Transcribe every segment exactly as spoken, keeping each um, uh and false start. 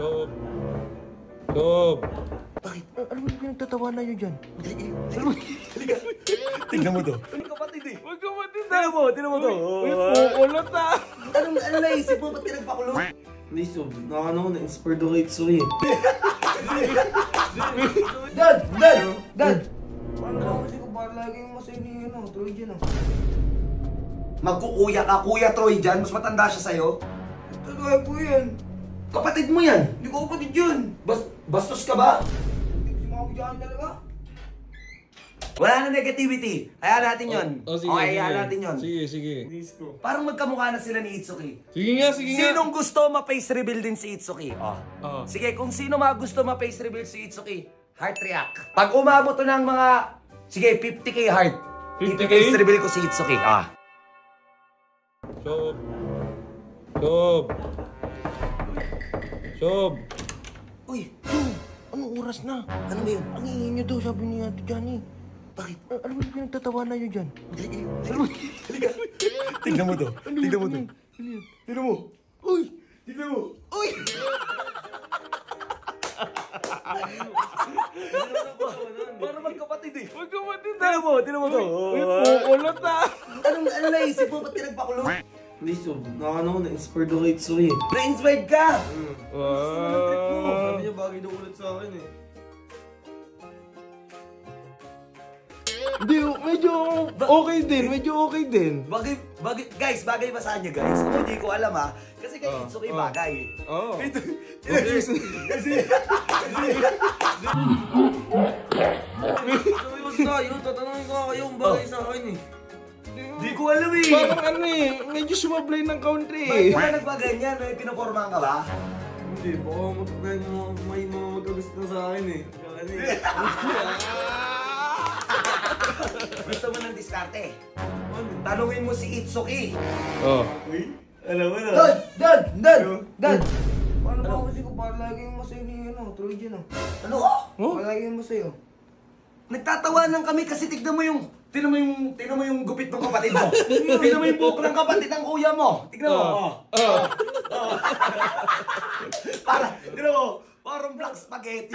Stop. Stop. Bakit? Ano ba yung pinagtatawanan nyo dyan? Halika. Tignan mo to. Ano kapatid eh? Magkapatid na. Tignan mo, tignan mo to. Uy, kukulot na. Anong ano naisip mo? Ba't ka nagpakulo? Hindi, so, nakano, na-inspired ako kay Itsuki. Dad! Dad! Dad! Paano ba kasi kung parang laging masaya ni ano, Troy dyan ah? Magkukuya ka, Kuya Troy dyan. Mas matanda siya sa'yo. Tagay ko yan. Kapatid mo yan. Hindi ko kapatid yun. Bas bastos ka ba? Hindi ko si dyan talaga. Wala na negativity. Hayaan natin yun. Oh, oh, sige, okay, hayaan sige. natin yun. Sige, sige. Parang magkamukha na sila ni Itsuki. Sige nga, sige nga. Sinong gusto ma-face reveal din si Itsuki? Oh. Oh. Sige, kung sino mga gusto ma-face reveal si Itsuki, heart react. Pag umabot to ng mga, sige, fifty K heart. fifty K? I-face reveal ko si Itsuki. Ah. Stop. Stop. Stop. Uy, Jun, anong oras na? Ano ba yun? Ang ingin nyo daw, sabi ni Ate Johnny. Bakit? A- ano ba yung pinagtatawanan nyo dyan? Halika. Tignan mo to. Tignan mo to. Tignan mo. Uy! Tignan mo. Uy! Para magkapatid eh. Magkapatid na. Tignan mo, tignan mo to. Uy, kukulot na. Anong ano naisip mo? Ba't ka nagpakulo? Hindi, so, nakano, na-inspired ako kay Itsuki. Na-inspired ka! Wow. Sabi niya, bagay daw ulit sa akin eh. Hindi, medyo okay din. Medyo okay din. Bagay, bagay, guys, bagay ba sa kanya guys? Ako hindi ko alam ha. Kasi kay Oh, Itsuki oh. bagay. Oo. Ito, Okay. kasi, kasi, Sabi mo sa kayo, tatanungin ko nga kayo kung bagay sa akin eh. Di ko alam eh. Parang ano eh, medyo sumablay ng country Bakit eh. ka nagpaganyan? May pinapormahan ka ba? Hindi, baka matagay mo may mga magagusto sa akin eh. Kaya ano eh. Gusto mo ng diskarte? Tanungin mo si Itsuki. Oh. Alam mo na. Dad! Dad! Dad! Dad! Paano ba kasi kung parang laging masaya ni ano, Troy dyan ah? Ano? Oh? Parang laging masaya. Nagtatawanan kami kasi tignan mo yung tignan mo yung tignan mo yung gupit ng kapatid mo. Tignan mo yung buhok ng kapatid ng kuya mo. Tignan mo. Oh. Oh. Oh. Para, tignan mo. Parang black spaghetti.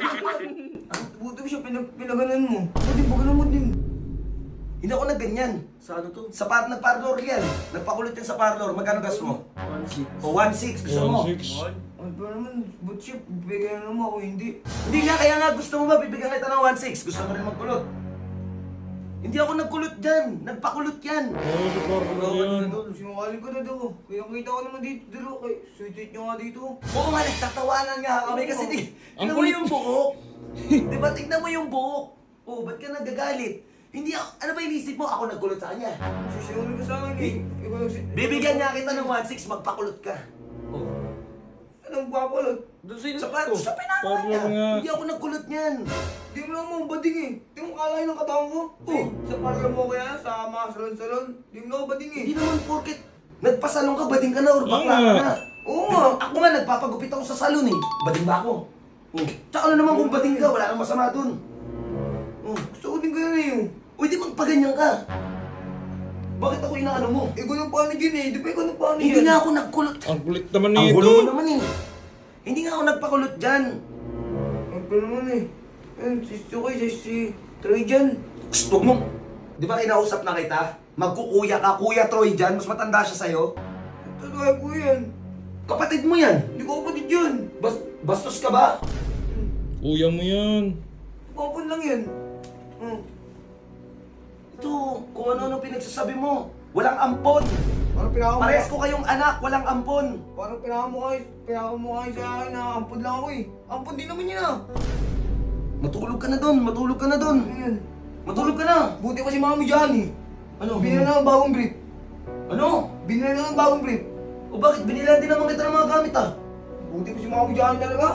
Buti mo siya pinag pinaganan mo. Buti ba ganun mo din? Hindi ako nagganyan. Sa ano to? Sa par nagparlor yan. Nagpakulot yan sa parlor. Magkano gas mo? one six. O one six gusto mo? one six. Ano ba naman, buti siya, bigyan naman ako, hindi. Hindi nga, kaya nga gusto mo ba bibigyan kita ng one six? Gusto mo rin magkulot? Hindi ako nagkulot dyan. Nagpakulot yan. Oh, si Parlo yan. Sinungaling ko na daw. Kaya kita ko naman dito, dito. Kay, sweet-sweet nyo nga dito. Oo nga, nagtatawanan nga kami kasi di, Ang tignan mo kulit. yung buhok. Di ba, tignan mo yung buhok. Oh, ba't ka nagagalit? Hindi ako, ano ba inisip mo? Ako nagkulot sa kanya. Susunod ka sa akin eh. Ikaw yung si... Bibigyan nga kita ng one six, magpakulot ka. Oh. Anong papalot? Doon sa'yo Sa, na pa, sa pinaka Parlor niya. nga. Hindi ako nagkulot niyan. Di mo lang mo bading eh. Di mo kalahin ng katawan ko. Oh. Sa parlor mo kaya, sa mga salon-salon. Di mo lang ako bading eh. Hindi naman porket nagpasalong ka, bading ka na or bakla ka Oo na. Oo Di ba, ako nga nagpapagupit ako sa salon eh. Bading ba ako? Oh. Tsaka ano naman kung bading ka, wala nang masama dun. Oh. Gusto ko din ganun eh. Uy, di magpaganyan ka. Bakit ako inaano mo? Ikaw ng paano dyan eh. Di ba ikaw ng paano Hindi yan? nga ako nagkulot. Ang kulit naman Ang nito. gulo mo naman eh. Hindi nga ako nagpakulot dyan. Ano pa naman eh. Ayun, si Suki, si si Troy dyan. Gusto mo. Di ba kinausap na kita? Magkukuya ka, Kuya Troy dyan. Mas matanda siya sa'yo. Tagay ko yan. Kapatid mo yan. Hindi ko kapatid yun. Bas bastos ka ba? Kuya mo yan. Kapon lang yan. Hmm. Ito, kung ano-ano pinagsasabi mo. Walang ampon. Parang pinaka mo. Parehas ko kayong anak, walang ampon. Parang pinaka mo kayo. Pinaka mo kayo sa akin na ampun lang ako eh. Ampun din naman yun ah. Matulog ka na dun, matulog ka na dun. Ano yan? Matulog ka na. Buti pa si Mami dyan eh. Ano? Binila na ng bagong brief. Ano? Binila na ng bagong brief. O bakit? Binilan din naman kita ng mga gamit ah. Buti pa si Mami dyan talaga.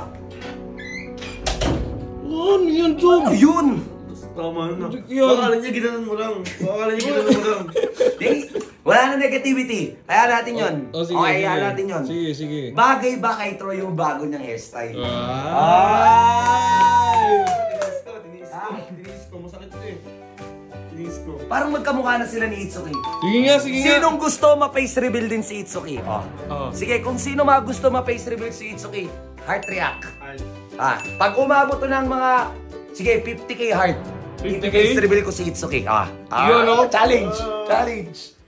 Ano yan, Jom? Ano yun? Tama na. Hindi yan. Baka niya ginanon mo lang. Baka niya ginanon mo lang. Eh, wala na negativity. Hayaan natin yun. Oh, sige, Okay, sige. hayaan natin yun. Sige, sige. Bagay ba kay Troy yung bago niyang hairstyle? Ay! Tiniis ko, tiniis ko. Tiniis ko, masakit ito eh. face ko. Parang magkamukha na sila ni Itsuki. Sige nga, sige nga. Sinong gusto ma-face reveal din si Itsuki? Oh. Oh. Sige, kung sino mga gusto ma-face reveal si Itsuki, heart react. Ay. Ah, pag umabot to ng mga, sige, fifty K heart. fifty K? I-face reveal ko si Itsuki. Ah, ah Yun, no? challenge, challenge.